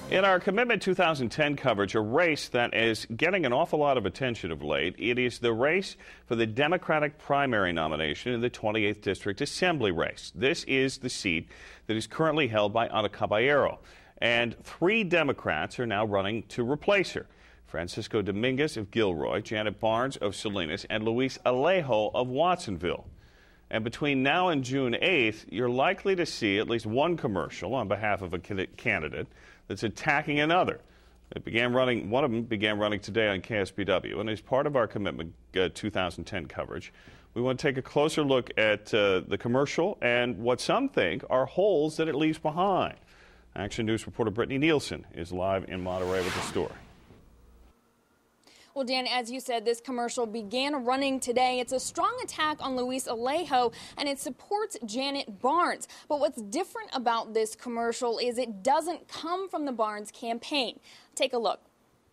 In our Commitment 2010 coverage, a race that is getting an awful lot of attention of late. It is the race for the Democratic primary nomination in the 28th District Assembly race. This is the seat that is currently held by Ana Caballero, and 3 Democrats are now running to replace her. Francisco Dominguez of Gilroy, Janet Barnes of Salinas, and Luis Alejo of Watsonville. And between now and June 8th, you're likely to see at least one commercial on behalf of a candidate that's attacking another. One of them began running today on KSBW, and as part of our Commitment 2010 coverage, we want to take a closer look at the commercial and what some think are holes that it leaves behind. Action News reporter Brittany Nielsen is live in Monterey with the story. Well, Dan, as you said, this commercial began running today. It's a strong attack on Luis Alejo, and it supports Janet Barnes. But what's different about this commercial is it doesn't come from the Barnes campaign. Take a look.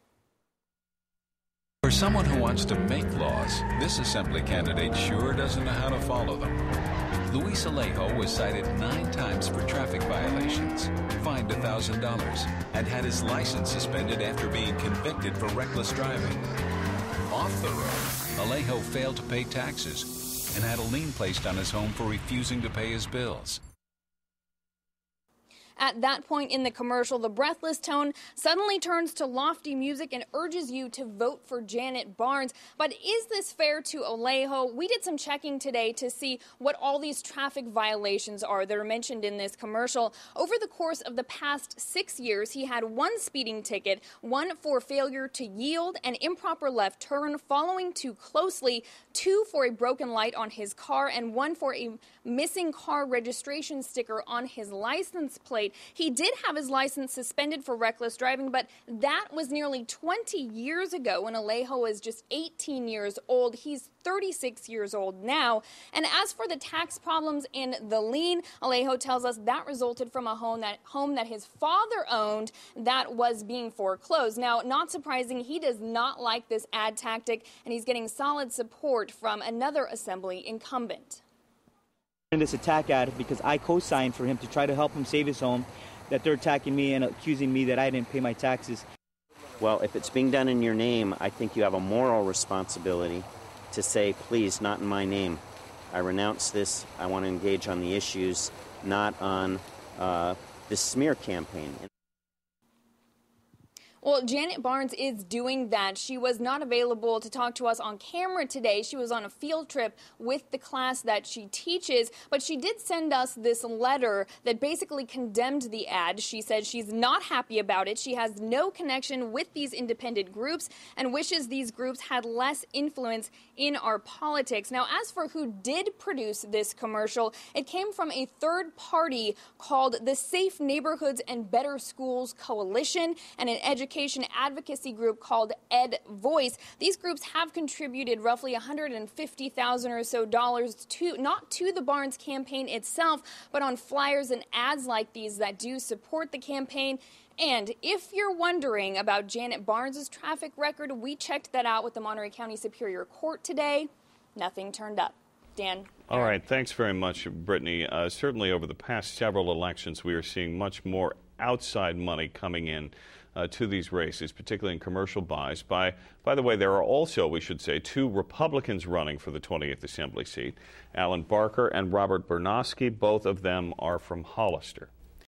For someone who wants to make laws, this Assembly candidate sure doesn't know how to follow them. Luis Alejo was cited 9 times for traffic violations, fined $1,000, and had his license suspended after being convicted for reckless driving. Off the road, Alejo failed to pay taxes and had a lien placed on his home for refusing to pay his bills. At that point in the commercial, the breathless tone suddenly turns to lofty music and urges you to vote for Janet Barnes. But is this fair to Alejo? We did some checking today to see what all these traffic violations are that are mentioned in this commercial. Over the course of the past 6 years, he had 1 speeding ticket, 1 for failure to yield, an improper left turn, following too closely, 2 for a broken light on his car, and 1 for a missing car registration sticker on his license plate. He did have his license suspended for reckless driving, but that was nearly 20 years ago when Alejo was just 18 years old. He's 36 years old now. And as for the tax problems and the lien, Alejo tells us that resulted from a home that his father owned that was being foreclosed. Now, not surprising, he does not like this ad tactic, and he's getting solid support from another Assembly incumbent. This attack ad because I co-signed for him to try to help him save his home, that they're attacking me and accusing me that I didn't pay my taxes. Well, if it's being done in your name, I think you have a moral responsibility to say, please, not in my name. I renounce this. I want to engage on the issues, not on this smear campaign. Well, Janet Barnes is doing that. She was not available to talk to us on camera today. She was on a field trip with the class that she teaches, but she did send us this letter that basically condemned the ad. She said she's not happy about it. She has no connection with these independent groups and wishes these groups had less influence in our politics. Now, as for who did produce this commercial, it came from a third party called the Safe Neighborhoods and Better Schools Coalition and an education advocacy group called Ed Voice. These groups have contributed roughly $150,000 or so to not to the Barnes campaign itself, but on flyers and ads like these that do support the campaign. And if you're wondering about Janet Barnes' traffic record, we checked that out with the Monterey County Superior Court today. Nothing turned up. Dan? All right. Thanks very much, Brittany. Certainly over the past several elections, we are seeing much more outside money coming in to these races, particularly in commercial buys. By the way, there are also, we should say, 2 Republicans running for the 28th Assembly seat, Alan Barker and Robert Bernowski. Both of them are from Hollister.